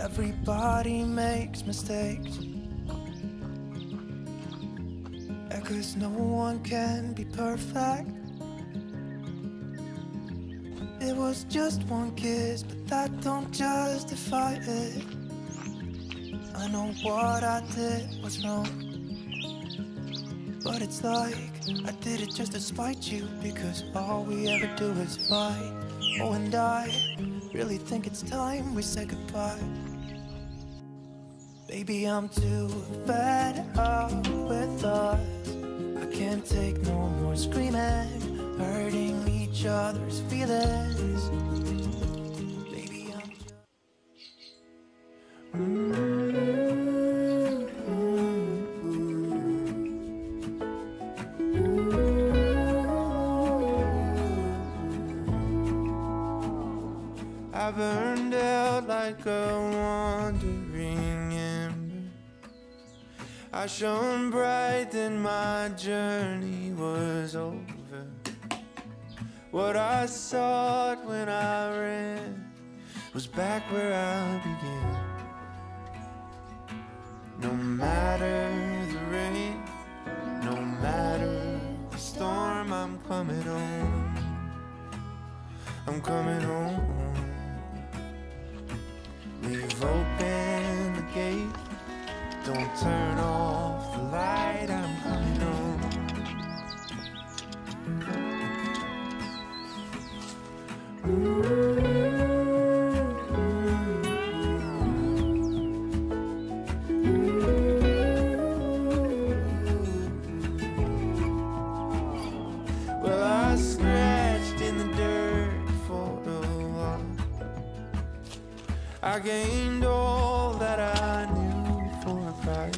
Everybody makes mistakes, yeah, 'cause no one can be perfect. It was just one kiss, but that don't justify it. I know what I did was wrong, but it's like I did it just to spite you, because all we ever do is fight. Oh, and I really think it's time we say goodbye. Baby, I'm too fed up with us. I can't take no more screaming, hurting each other's feelings. Baby, I'm just... I burned out like a wandering ember. I shone bright, then my journey was over. What I sought when I ran was back where I began. No matter the rain, no matter the storm, I'm coming home. I'm coming home. Leave open the gate, don't turn off the light, I'm coming home. Well, I scratched in the dirt for a while. I gained all that I knew for a price.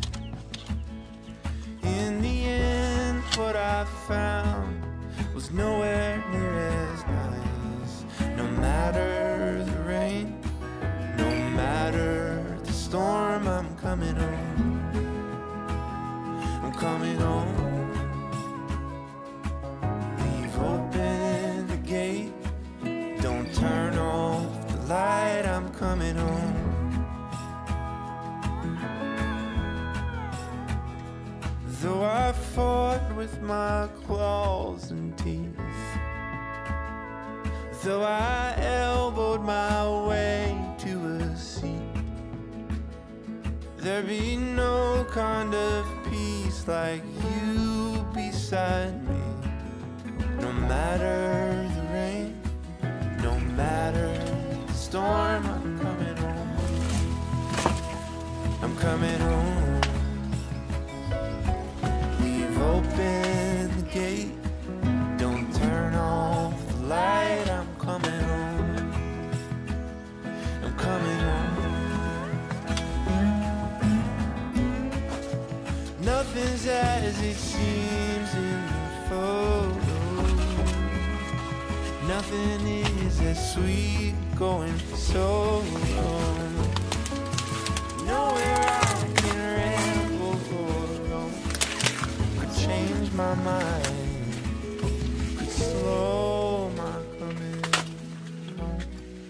In the end, what I found was nowhere near as nice. No matter the rain, no matter the storm, I'm coming home. I'm coming home. Leave open the gate, don't turn off the light, I'm coming home. Though I fought with my claws and teeth, though I elbowed my way to a seat, there be no kind of peace like you beside me. No matter the rain, no matter the storm, I'm coming home. I'm coming home. Leave open the gate, don't turn off the light, I'm coming home. I'm coming home. Nothing's as it seems in the photo. Nothing is as sweet going so long. Nowhere I can ramble or roam could change my mind, could slow my coming home.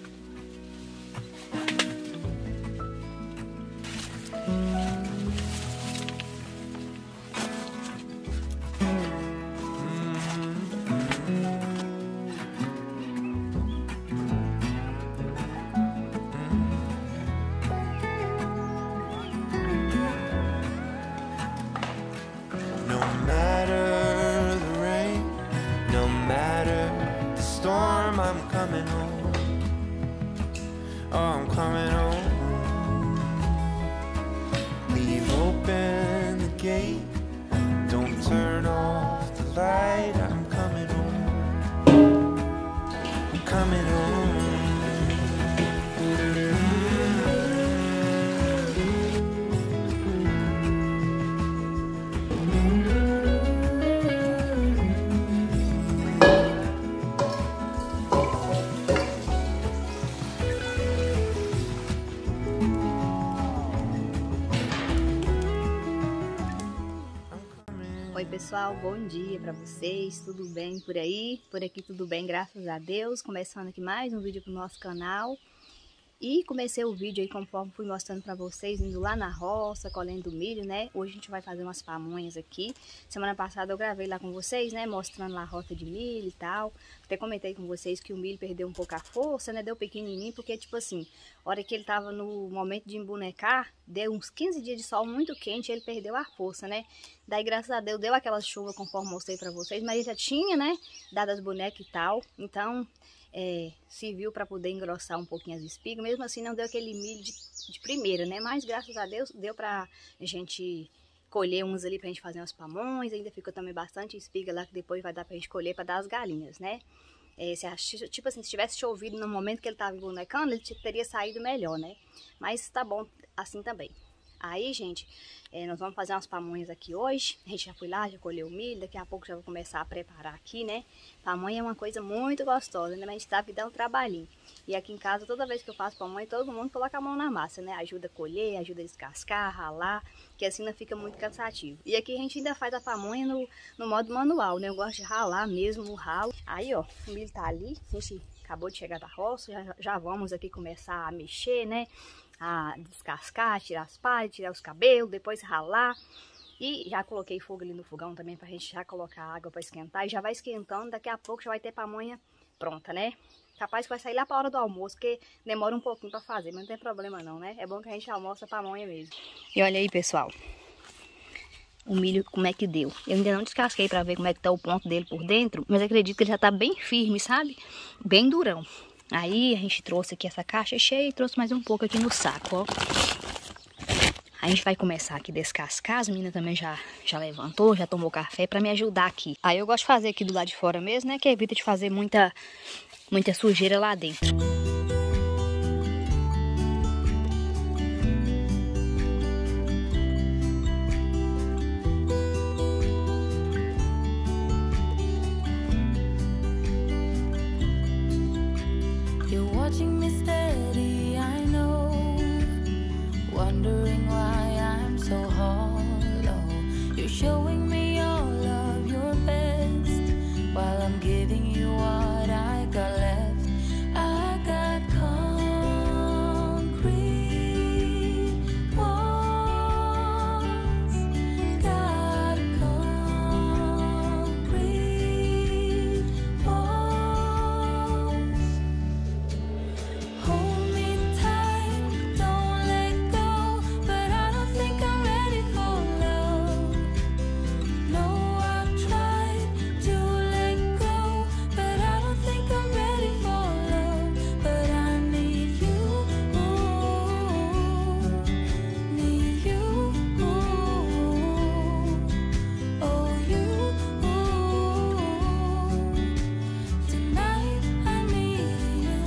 No matter the rain, no matter the storm, I'm coming home. Oh, I'm coming home. Leave open the gate, don't turn off the light, I'm coming home. I'm coming home. Oi pessoal, bom dia pra vocês, tudo bem por aí? Por aqui tudo bem, graças a Deus. Começando aqui mais um vídeo pro nosso canal. E comecei o vídeo aí conforme fui mostrando pra vocês, indo lá na roça, colhendo milho, né? Hoje a gente vai fazer umas pamonhas aqui. Semana passada eu gravei lá com vocês, né? Mostrando lá a rota de milho e tal. Até comentei com vocês que o milho perdeu um pouco a força, né? Deu pequenininho, porque tipo assim, a hora que ele tava no momento de embonecar, deu uns 15 dias de sol muito quente, ele perdeu a força, né? Daí, graças a Deus, deu aquela chuva conforme mostrei pra vocês, mas ele já tinha, né? Dado as bonecas e tal. Então, serviu para poder engrossar um pouquinho as espigas. Mesmo assim não deu aquele milho de primeira, né? Mas graças a Deus deu pra gente colher uns ali pra gente fazer umas pamonhas. Ainda ficou também bastante espiga lá que depois vai dar pra gente colher pra dar as galinhas, né? Tipo assim, se tivesse chovido no momento que ele tava embonecando, ele teria saído melhor, né? Mas tá bom assim também. Aí, gente, nós vamos fazer umas pamonhas aqui hoje. A gente já foi lá, já colheu o milho. Daqui a pouco já vou começar a preparar aqui, né? Pamonha é uma coisa muito gostosa, né? Mas a gente sabe que dá um trabalhinho. E aqui em casa, toda vez que eu faço pamonha, todo mundo coloca a mão na massa, né? Ajuda a colher, ajuda a descascar, ralar, que assim não fica muito cansativo. E aqui a gente ainda faz a pamonha no modo manual, né? Eu gosto de ralar mesmo o ralo. Aí, ó, o milho tá ali. A gente acabou de chegar da roça, já vamos aqui começar a mexer, né? A descascar, tirar as palhas, tirar os cabelos, depois ralar. E já coloquei fogo ali no fogão também pra gente já colocar água pra esquentar. E já vai esquentando, daqui a pouco já vai ter pamonha pronta, né? Capaz que vai sair lá pra hora do almoço, porque demora um pouquinho pra fazer, mas não tem problema não, né? É bom que a gente almoça pamonha mesmo. E olha aí, pessoal, o milho como é que deu. Eu ainda não descasquei pra ver como é que tá o ponto dele por dentro, mas acredito que ele já tá bem firme, sabe? Bem durão. Aí a gente trouxe aqui essa caixa cheia e trouxe mais um pouco aqui no saco, ó. A gente vai começar aqui a descascar. As meninas também já levantou, já tomou café pra me ajudar aqui. Aí eu gosto de fazer aqui do lado de fora mesmo, né? Que evita de fazer muita sujeira lá dentro. Watching me steady, I know, wondering why I'm so hollow. You're showing me all of your best, while I'm giving you what I got left. I got concrete walls, got concrete walls. Hold me tight, don't let go, but I don't think I'm ready for love. No, I've tried to let go, but I don't think I'm ready for love. But I need you, need you, oh you, tonight I need you.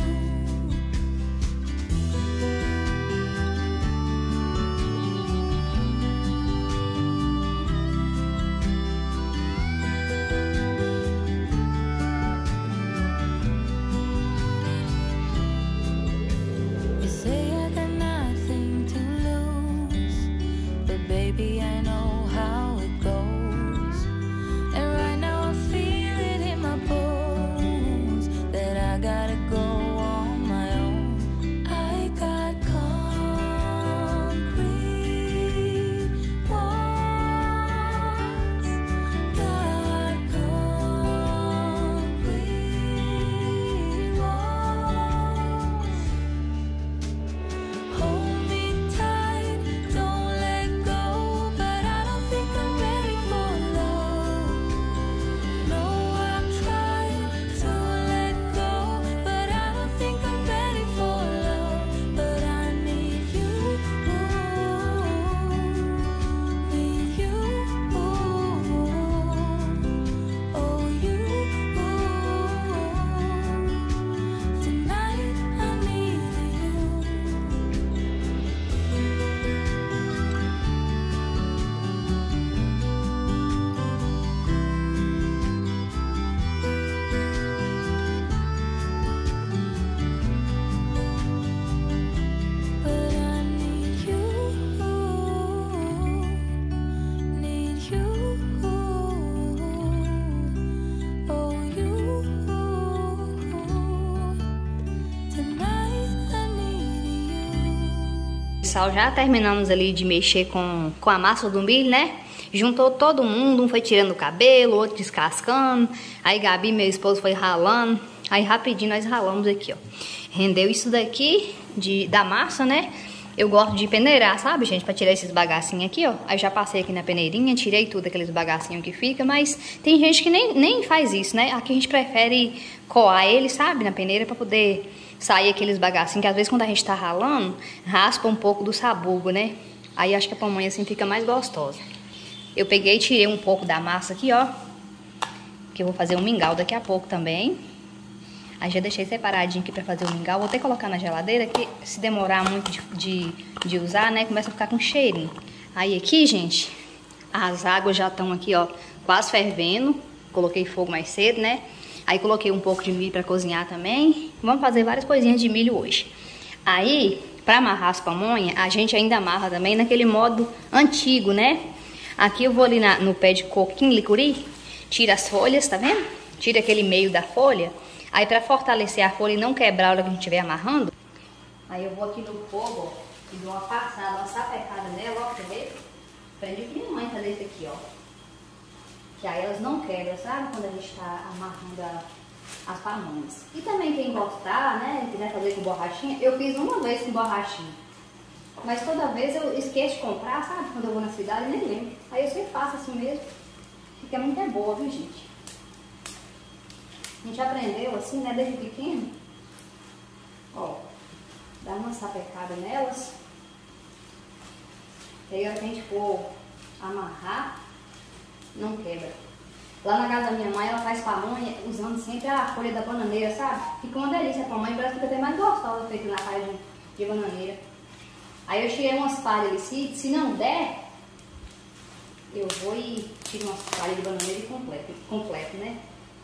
You say I got nothing to lose, but baby, I know how it goes. And right now I feel it in my bones that I gotta go on my own. I got concrete walls, got concrete walls. Hold me tight, don't let go, but pessoal, já terminamos ali de mexer com a massa do milho, né? Juntou todo mundo, um foi tirando o cabelo, outro descascando. Aí Gabi, meu esposo, foi ralando. Aí rapidinho nós ralamos aqui, ó. Rendeu isso daqui da massa, né? Eu gosto de peneirar, sabe, gente? Pra tirar esses bagacinhos aqui, ó. Aí já passei aqui na peneirinha, tirei tudo aqueles bagacinhos que fica. Mas tem gente que nem faz isso, né? Aqui a gente prefere coar ele, sabe? Na peneira pra poder sair aqueles bagacinhos. Que às vezes quando a gente tá ralando, raspa um pouco do sabugo, né? Aí acho que a pamonha assim fica mais gostosa. Eu peguei e tirei um pouco da massa aqui, ó. Que eu vou fazer um mingau daqui a pouco também. Aí já deixei separadinho aqui pra fazer o mingau. Vou até colocar na geladeira, que se demorar muito de usar, né, começa a ficar com cheirinho. Aí aqui, gente, as águas já estão aqui, ó, quase fervendo. Coloquei fogo mais cedo, né. Aí coloquei um pouco de milho pra cozinhar também. Vamos fazer várias coisinhas de milho hoje. Aí, pra amarrar as pamonhas, a gente ainda amarra também naquele modo antigo, né. Aqui eu vou ali no pé de coquinho, licuri, tira as folhas, tá vendo? Tira aquele meio da folha. Aí pra fortalecer a folha e não quebrar a hora que a gente estiver amarrando, aí eu vou aqui no fogo, ó, e dou uma passada, uma sapecada nela, ó, quer ver? Aprendi com minha mãe fazer isso aqui, ó. Que aí elas não quebram, sabe? Quando a gente tá amarrando as pamonhas. E também quem gostar, né, quiser fazer com borrachinha, eu fiz uma vez com borrachinha. Mas toda vez eu esqueço de comprar, sabe? Quando eu vou na cidade, nem lembro. Aí eu sempre faço assim mesmo. Fica muito boa, viu, gente? A gente aprendeu assim, né, desde pequeno. Ó, dá uma sapecada nelas. E aí a hora que a gente for amarrar, não quebra. Lá na casa da minha mãe, ela faz pamonha usando sempre a folha da bananeira, sabe? Fica uma delícia a pamonha, parece que fica até mais gostosa feita na palha de bananeira. Aí eu tirei umas palhas ali, se não der, eu vou e tiro umas palhas de bananeira e completo, né?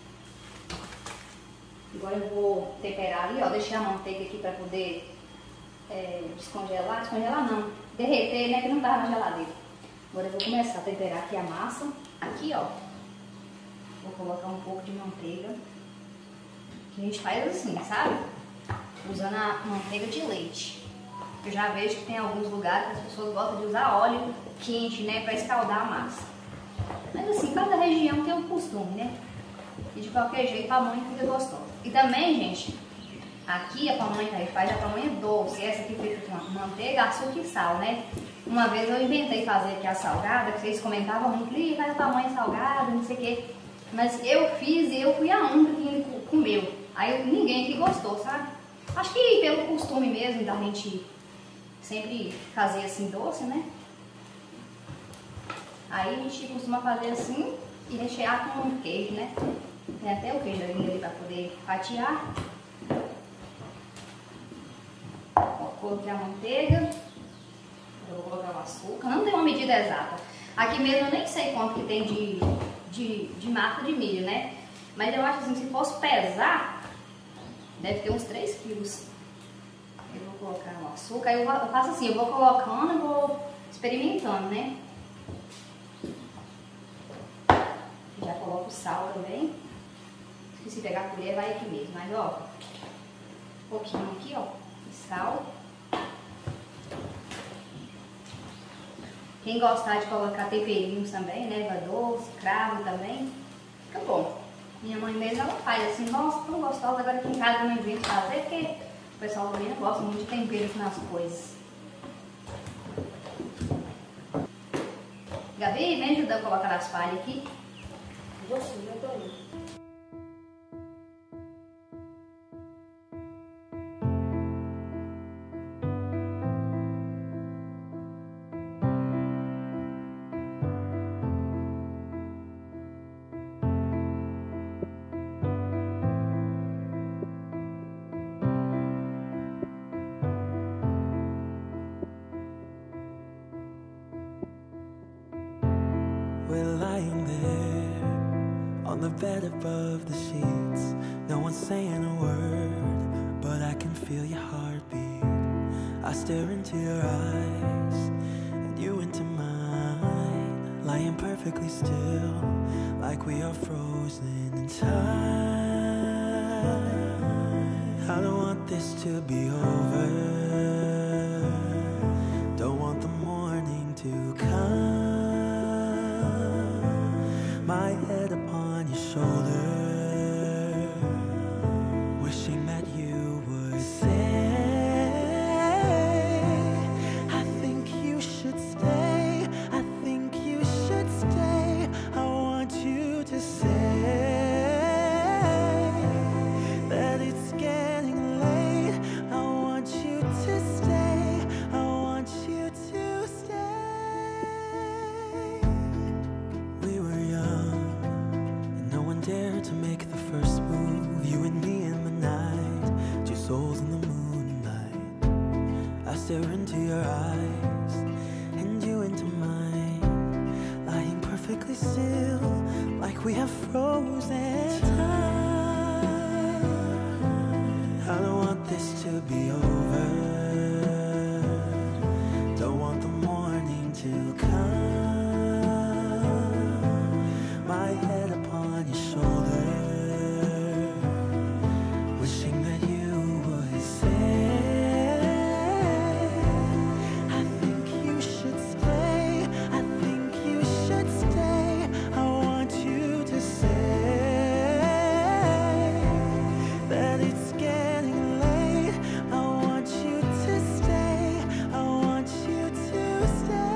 Agora eu vou temperar ali, ó, deixei a manteiga aqui pra poder descongelar não, derreter, né, que não tava na geladeira. Agora eu vou começar a temperar aqui a massa. Aqui, ó, vou colocar um pouco de manteiga, que a gente faz assim, sabe? Usando a manteiga de leite. Eu já vejo que tem alguns lugares que as pessoas gostam de usar óleo quente, né, pra escaldar a massa. Mas assim, cada região tem um costume, né? E de qualquer jeito a pamonha fica gostosa. E também, gente, aqui a pamonha que a gente faz é a pamonha doce. Essa aqui feita com manteiga, açúcar e sal, né? Uma vez eu inventei fazer aqui a salgada, que vocês comentavam muito, que faz a pamonha salgada, não sei o quê. Mas eu fiz e eu fui a única que comeu. Aí ninguém aqui gostou, sabe? Acho que pelo costume mesmo da gente sempre fazer assim doce, né? Aí a gente costuma fazer assim e rechear com queijo, né? Tem até o queijo ali para poder fatiar. Ó, coloquei a manteiga. Eu vou colocar o açúcar. Não tem uma medida exata. Aqui mesmo eu nem sei quanto que tem de massa de milho, né? Mas eu acho assim, se fosse pesar, deve ter uns 3 quilos. Eu vou colocar o açúcar. Aí eu faço assim, eu vou colocando e vou experimentando, né? Já coloco o sal também. Se pegar a colher, vai aqui mesmo. Mas, ó, um pouquinho aqui, ó, de sal. Quem gostar de colocar temperinhos também, né, erva doce, cravo também, fica bom. Minha mãe mesmo, ela faz assim, nossa, tão gostosa. Agora aqui em casa eu não invento fazer, porque o pessoal também não gosta muito de tempero nas coisas. Gabi, vem ajudar a colocar as palhas aqui. Vou sim, eu tô indo. We're lying there on the bed above the sheets. No one's saying a word, but I can feel your heartbeat. I stare into your eyes and you into mine, lying perfectly still, like we are frozen in time. I don't want this to be over. frozen time. I don't want this to be over. Don't want the morning to come. My head upon your shoulder, wishing that you would say, I think you should stay, I think you should stay. I want you to say that it's getting late. I want you to stay, I want you to stay.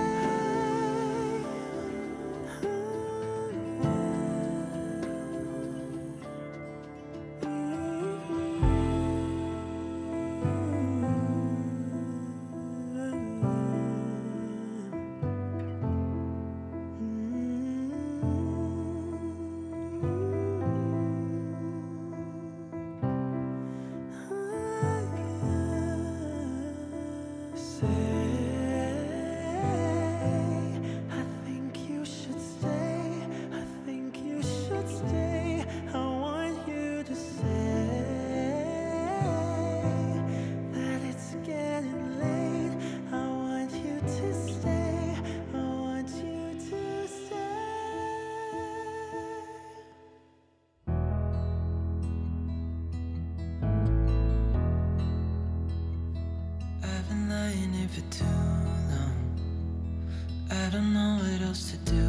For too long, I don't know what else to do.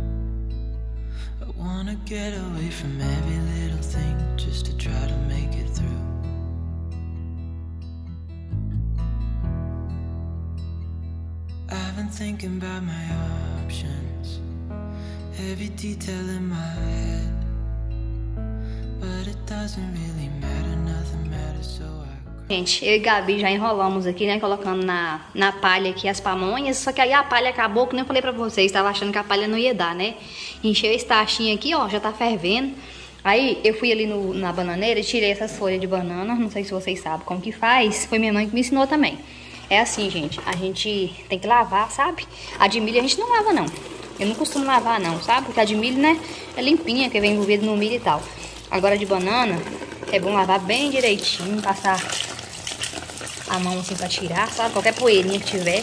I wanna get away from every little thing just to try to make it through. I've been thinking about my options, every detail in my head, but it doesn't really matter, nothing matters, so Gente, eu e Gabi já enrolamos aqui, né, colocando na palha aqui as pamonhas, só que aí a palha acabou, que nem eu falei pra vocês, tava achando que a palha não ia dar, né? Encheu esse tachinho aqui, ó, já tá fervendo. Aí eu fui ali na bananeira e tirei essas folhas de banana, não sei se vocês sabem como que faz, foi minha mãe que me ensinou também. É assim, gente, a gente tem que lavar, sabe? A de milho a gente não lava, não. Eu não costumo lavar, não, sabe? Porque a de milho, né, é limpinha, que vem envolvida no milho e tal. Agora a de banana, é bom lavar bem direitinho, passar a mão assim pra tirar, sabe? Qualquer poeirinha que tiver.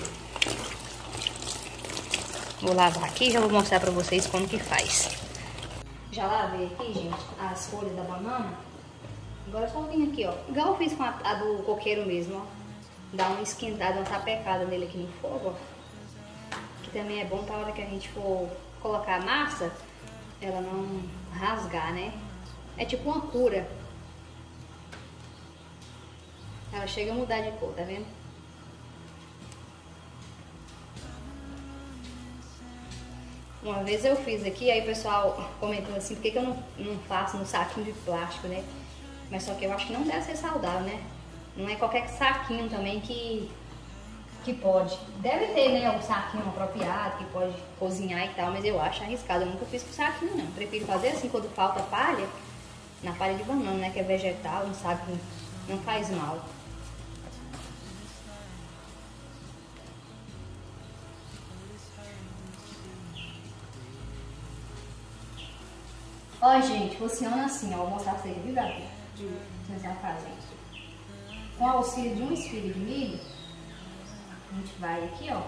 Vou lavar aqui e já vou mostrar pra vocês como que faz. Já lavei aqui, gente, as folhas da banana. Agora é só vir aqui, ó. Igual eu fiz com a do coqueiro mesmo, ó. Dá uma esquentada, uma tapecada nele aqui no fogo, ó. Que também é bom pra hora que a gente for colocar a massa, ela não rasgar, né? É tipo uma cura. Ela chega a mudar de cor, tá vendo? Uma vez eu fiz aqui, aí o pessoal comentou assim, por que eu não faço no saquinho de plástico, né? Mas só que eu acho que não deve ser saudável, né? Não é qualquer saquinho também que pode. Deve ter, né, um saquinho apropriado, que pode cozinhar e tal, mas eu acho arriscado. Eu nunca fiz com saquinho, não. Prefiro fazer assim, quando falta palha, na palha de banana, né, que é vegetal, um saquinho não faz mal. Ó, gente, funciona assim, ó. Vou mostrar pra vocês, viu, Gabi? Vocês já fazem isso. Com o auxílio de um espiga de milho, a gente vai aqui, ó.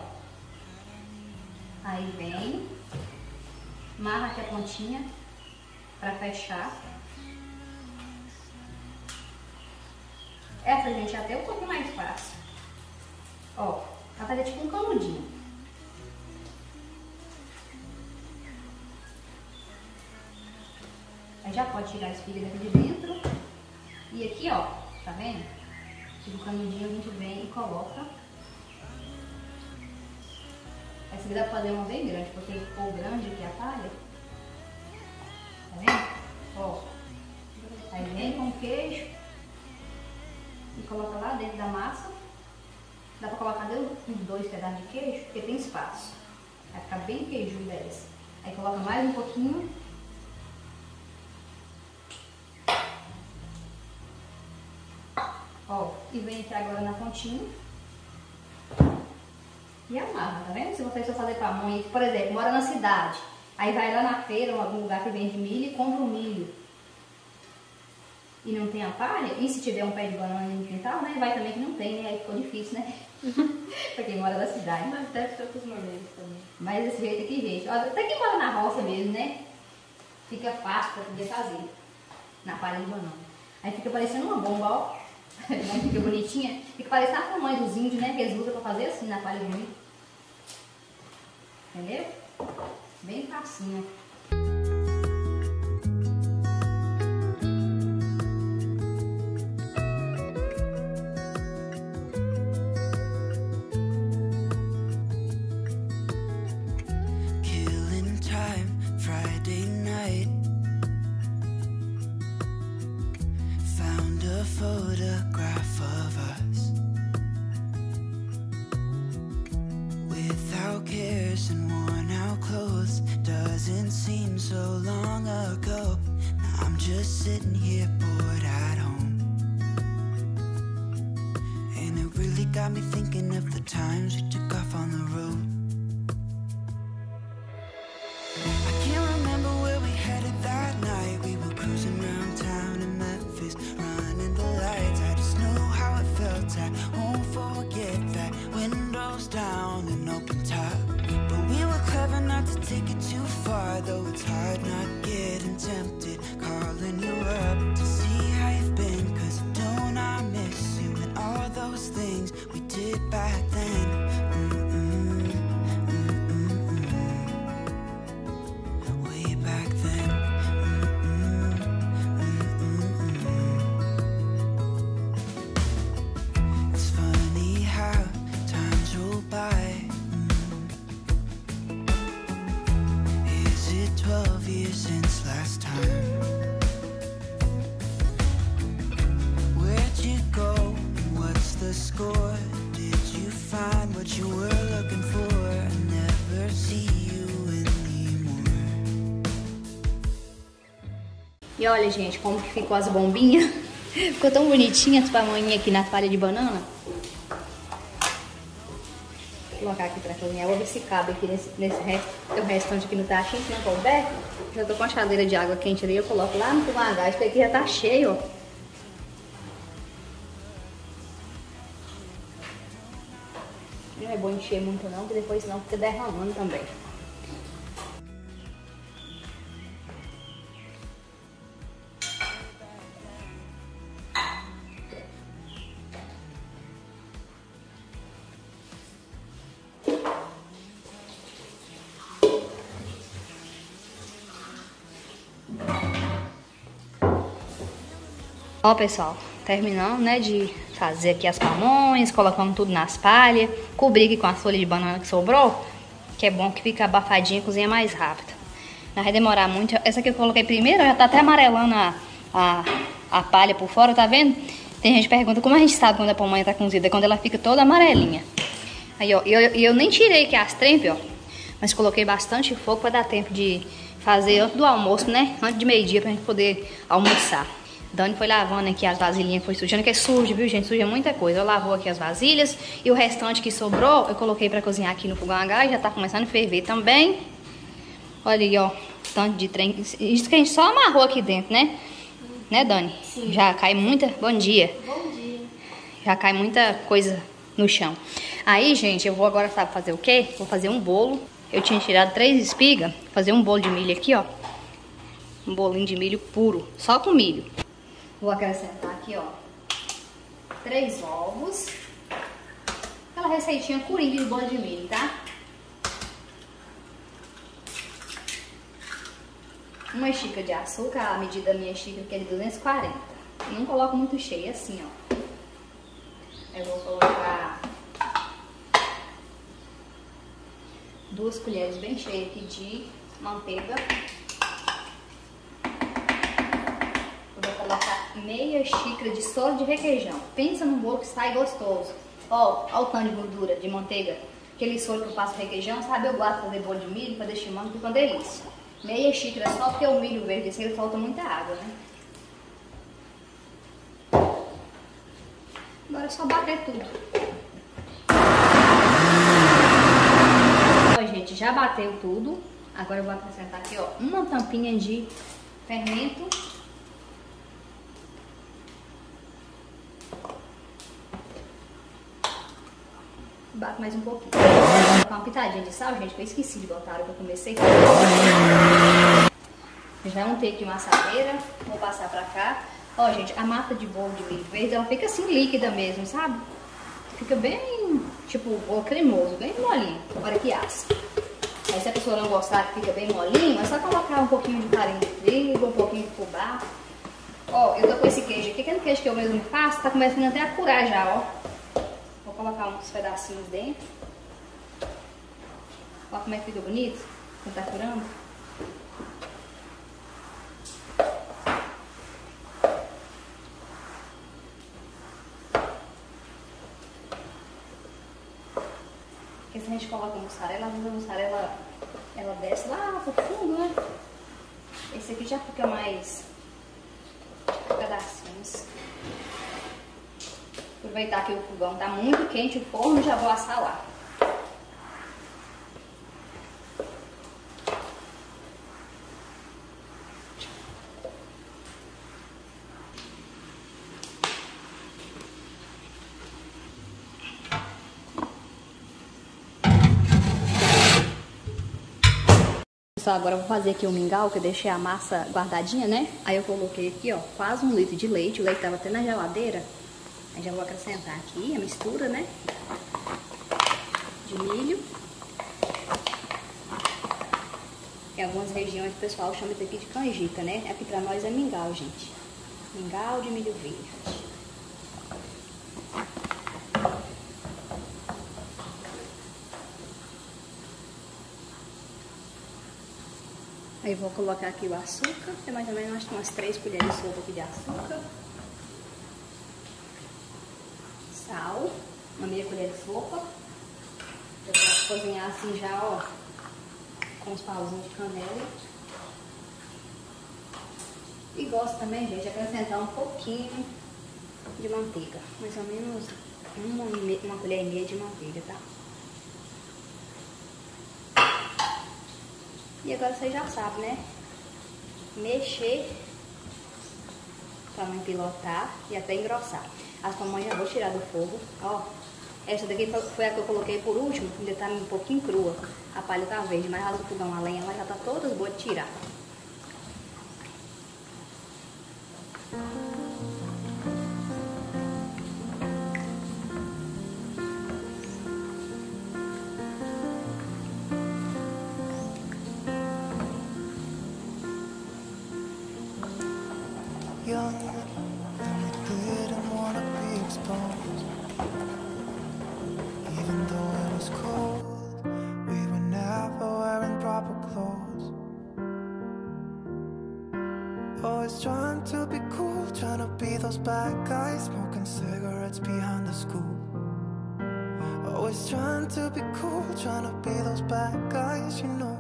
Aí vem, amarra aqui a pontinha pra fechar. Essa, gente, até um pouco mais fácil. Ó, vai fazer tipo um canudinho. Aí já pode tirar a espiga daqui de dentro. E aqui, ó, tá vendo? Tipo, o canudinho a gente vem e coloca. Essa aqui dá pra fazer uma bem grande, porque ficou grande aqui a palha. Tá vendo? Ó. Aí vem com o queijo e coloca lá dentro da massa. Dá pra colocar dentro uns 2 pedaços de queijo, porque tem espaço. Vai ficar bem queijuda essa. Aí coloca mais um pouquinho. Ó, e vem aqui agora na pontinha e amarra, tá vendo? Se vocês for fazer pamonha, por exemplo, mora na cidade, Aí vai lá na feira, em algum lugar que vende milho e compra um milho. E não tem a palha, e se tiver um pé de banana no quintal, né? Vai também que não tem, né? Aí ficou difícil, né? Pra quem mora na cidade. Mas deve ter outros momentos também. Mas desse jeito aqui, gente. Ó, até quem mora na roça mesmo, né? Fica fácil pra poder fazer. Na palha de banana. Aí fica parecendo uma bomba, ó. Aí fica bonitinha. Fica parecendo a tamanho dos índios, né? Que eles usam pra fazer assim na palha de milho. Entendeu? Bem facinho. Killing time, Friday night. Found a photograph of us without cares and worn out clothes. Doesn't seem so long ago. Now I'm just sitting here bored at home, and it really got me thinking of the times we took off on the road. I can't remember where we headed that night. We were cruising around town in Memphis, running the lights. I just know how it felt. I won't forget that. Windows down and open top. But we were clever not to take it too far, though it's hard not getting tempted. Calling you up to see how you've been, 'cause don't I miss you and all those things we did back then. Way back then. It's funny how times roll by. Is it 12 years since last time? Where'd you go? What's the score? Did you find what you were looking for? I never see you anymore. E olha, gente, como que ficou as bombinhas. Ficou tão bonitinha as pamonhas aqui na palha de banana. Vou colocar aqui pra cozinhar. Vou ver se cabe aqui nesse resto. Tem um restante aqui no tachinho, se não couber. Já tô com a chaleira de água quente ali. Eu coloco lá no fogão a gás. Porque aqui já tá cheio, ó. Não é bom encher muito não, porque depois não fica derramando também. Ó, pessoal, terminando, né, de fazer aqui as pamonhas, colocando tudo nas palhas, cobrir aqui com a folha de banana que sobrou, que é bom que fica abafadinha e cozinha mais rápido. Não vai demorar muito. Essa aqui eu coloquei primeiro, já tá até amarelando a palha por fora, tá vendo? Tem gente que pergunta como a gente sabe quando a pamonha tá cozida, é quando ela fica toda amarelinha. Aí, ó, eu nem tirei aqui as trempes, ó, mas coloquei bastante fogo pra dar tempo de fazer antes do almoço, né, antes de meio-dia, pra gente poder almoçar. Dani foi lavando aqui as vasilhinhas, foi sujando, que é sujo, viu, gente? Suja muita coisa. Eu lavou aqui as vasilhas e o restante que sobrou, eu coloquei pra cozinhar aqui no fogão a gás. Já tá começando a ferver também. Olha aí, ó, tanto de trem. Isso que a gente só amarrou aqui dentro, né? Né, Dani? Sim. Já cai muita... Bom dia. Bom dia. Já cai muita coisa no chão. Aí, gente, eu vou agora, sabe fazer o quê? Vou fazer um bolo. Eu tinha tirado 3 espigas, fazer um bolo de milho aqui, ó. Um bolinho de milho puro, só com milho. Vou acrescentar aqui, ó, 3 ovos. Aquela receitinha coringa de bolo de milho, tá? Uma xícara de açúcar, a medida da minha xícara que é de 240. Não coloco muito cheio, assim, ó. Eu vou colocar 2 colheres bem cheias aqui de manteiga. Vou colocar meia xícara de soro de requeijão. Pensa num bolo que sai gostoso. Ó, o tanto de gordura, de manteiga. Aquele soro que eu faço requeijão, sabe? Eu gosto de fazer bolo de milho, fazer chimango, fica uma delícia. Meia xícara só, porque o milho verde assim, ele falta muita água, né? Agora é só bater tudo. Ó, gente, já bateu tudo. Agora eu vou acrescentar aqui, ó, uma tampinha de fermento. Bato mais um pouquinho. Vou colocar uma pitadinha de sal, gente, que eu esqueci de botar a hora que eu comecei. Já untei aqui uma assadeira, vou passar pra cá. Ó, gente, a massa de bolo de milho verde, ela fica assim líquida mesmo, sabe? Fica bem, tipo, bolo cremoso, bem molinho, na hora que assa. Aí se a pessoa não gostar que fica bem molinho, é só colocar um pouquinho de farinha de trigo, um pouquinho de fubá. Ó, eu tô com esse queijo aqui, aquele queijo que eu mesmo faço, tá começando até a curar já, ó. Vou colocar uns pedacinhos dentro. Olha como é que fica bonito, quando tá curando. Porque se a gente coloca mussarela, às vezes a mussarela ela desce lá pro fundo, né? Esse aqui já fica mais pedacinhos. Aproveitar que o fogão tá muito quente, o forno, já vou assar lá. Pessoal, agora eu vou fazer aqui o mingau, que eu deixei a massa guardadinha, né? Aí eu coloquei aqui, ó, quase 1 litro de leite. O leite tava até na geladeira. Aí já vou acrescentar aqui a mistura, né? De milho. Em algumas regiões o pessoal chama isso aqui de canjica, né? Aqui pra nós é mingau, gente. Mingau de milho verde. Aí vou colocar aqui o açúcar, tem mais ou menos acho que umas 3 colheres de sopa aqui de açúcar. Sal, uma meia colher de sopa. Eu posso cozinhar assim já, ó, com os pauzinhos de canela. E gosto também, gente, de acrescentar um pouquinho de manteiga, mais ou menos uma colher e meia de manteiga, tá? E agora você já sabe, né? Mexer pra não empilotar e até engrossar. As pamonhas eu vou tirar do fogo, ó. Essa daqui foi a que eu coloquei por último, ainda tá um pouquinho crua. A palha tá verde, mas ela do fogão a lenha, ela já tá toda boa de tirar. Young, we didn't wanna be exposed. Even though it was cold, we were never wearing proper clothes. Always trying to be cool, trying to be those bad guys, smoking cigarettes behind the school. Always trying to be cool, trying to be those bad guys, you know.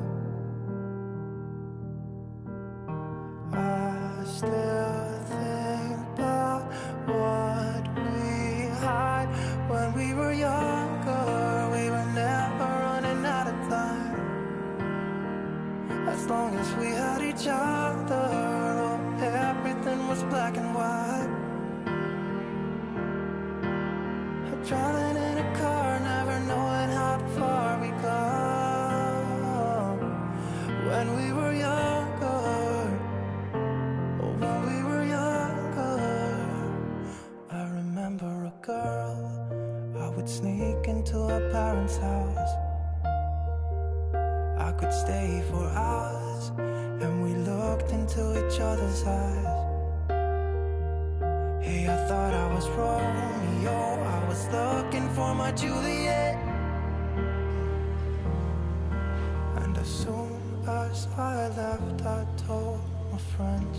I still think about what we had when we were younger. We were never running out of time. As long as we had each other, oh, everything was black and white. Driving in a car, never knowing how far we go. When we were younger, oh, when we were younger. I remember a girl, I would sneak into her parents' house. I could stay for hours, and we looked into each other's eyes. Hey, I thought I was Romeo, I was looking for my Juliet. And as soon as I left, I told my friends.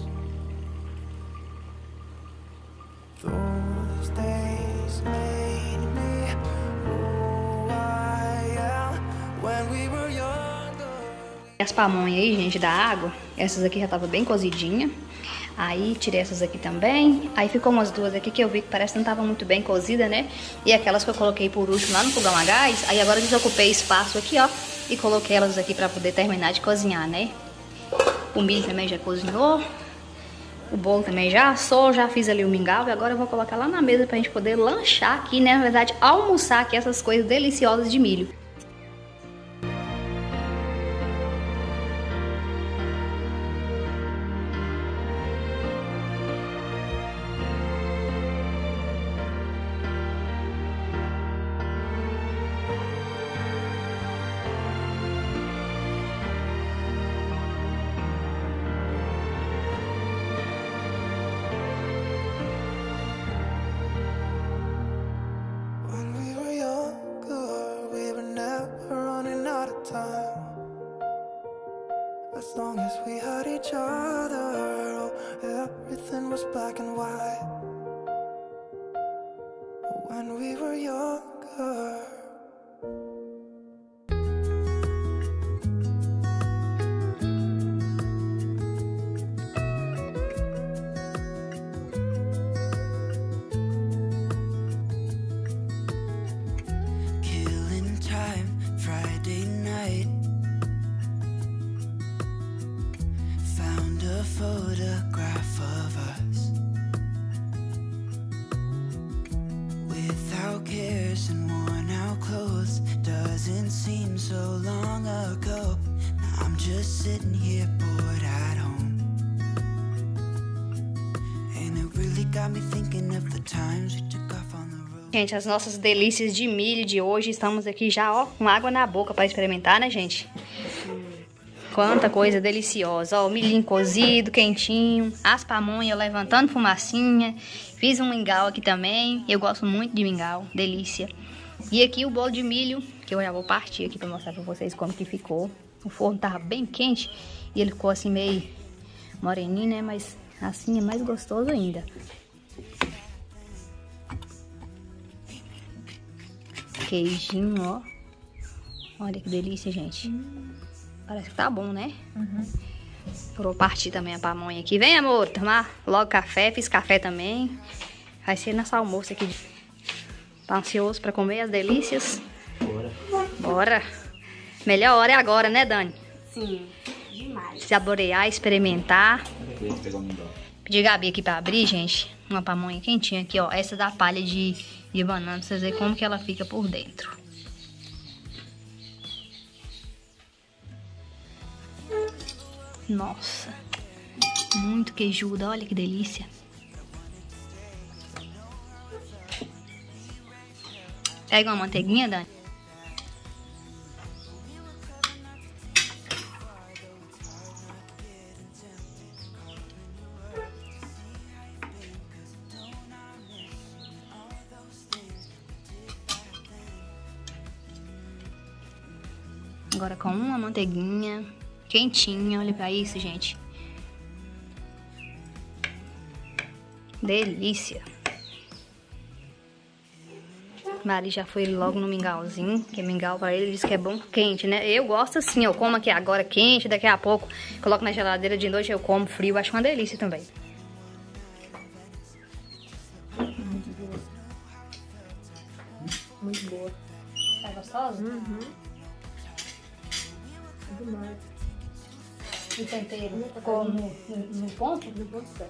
Those days made me who I am. When we were younger. As pamonhas aí, gente, da água, essas aqui já tava bem cozidinha. Aí tirei essas aqui também. Aí ficou umas duas aqui que eu vi que parece que não tava muito bem cozida, né? E aquelas que eu coloquei por último lá no fogão a gás. Aí agora desocupei espaço aqui, ó. E coloquei elas aqui pra poder terminar de cozinhar, né? O milho também já cozinhou. O bolo também já assou, já fiz ali o mingau. E agora eu vou colocar lá na mesa pra gente poder lanchar aqui, né? Na verdade, almoçar aqui essas coisas deliciosas de milho. As long as we had each other, oh, everything was black and white. When we were younger. Killing time, Friday night. Found a photograph of us without cares and worn out clothes. Doesn't seem so long ago. Now I'm just sitting here bored at home, and it really got me thinking of the times we took off on the road. Gente, as nossas delícias de milho de hoje. Estamos aqui já, ó, com água na boca para experimentar, né, gente? Quanta coisa deliciosa, ó, o milhinho cozido, quentinho, as pamonhas levantando fumacinha, fiz um mingau aqui também, eu gosto muito de mingau, delícia. E aqui o bolo de milho, que eu já vou partir aqui pra mostrar pra vocês como que ficou. O forno tava bem quente e ele ficou assim meio moreninho, né, mas assim é mais gostoso ainda. Queijinho, ó, olha que delícia, gente. Parece que tá bom, né? Vou partir também a pamonha aqui. Vem, amor, tomar logo café. Fiz café também. Vai ser nosso almoço aqui. Tá ansioso pra comer as delícias? Bora. Bora. Melhor hora é agora, né, Dani? Sim, demais. Saborear, experimentar. Pedi a Gabi aqui pra abrir, gente. Uma pamonha quentinha aqui, ó. Essa da palha de banana. Pra vocês verem como que ela fica por dentro. Nossa, muito queijuda, olha que delícia. Pega uma manteiguinha, Dani. Agora com uma manteiguinha quentinha, olha pra isso, gente. Delícia. Mari já foi logo no mingauzinho, que mingau pra ele diz que é bom quente, né? Eu gosto assim, eu como aqui agora quente, daqui a pouco coloco na geladeira de noite, eu como frio, acho uma delícia também. Muito boa. Muito boa. Tá gostosa? Uhum. Demais. O tempero ficou no ponto? No ponto certo.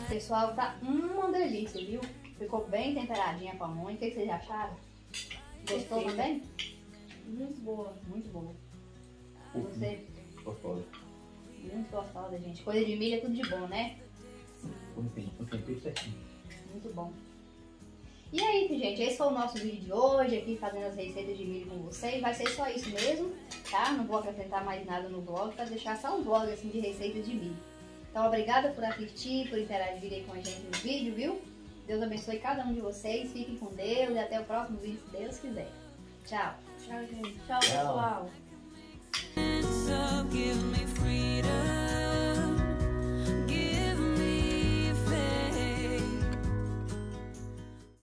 Pessoal, tá uma delícia, viu? Ficou bem temperadinha a pamonha. O que vocês acharam? Gostou também? Muito boa. Muito boa. Você? Gostoso. Muito gostosa, gente. Coisa de milho é tudo de bom, né? Um tempinho certinho. Muito bom. E aí, gente, esse foi o nosso vídeo de hoje, aqui fazendo as receitas de milho com vocês. Vai ser só isso mesmo, tá? Não vou acrescentar mais nada no vlog, pra deixar só um vlog assim de receitas de milho. Então, obrigada por assistir, por interagir aí com a gente no vídeo, viu? Deus abençoe cada um de vocês, fiquem com Deus e até o próximo vídeo, se Deus quiser. Tchau. Tchau, gente. Tchau, Tchau. pessoal.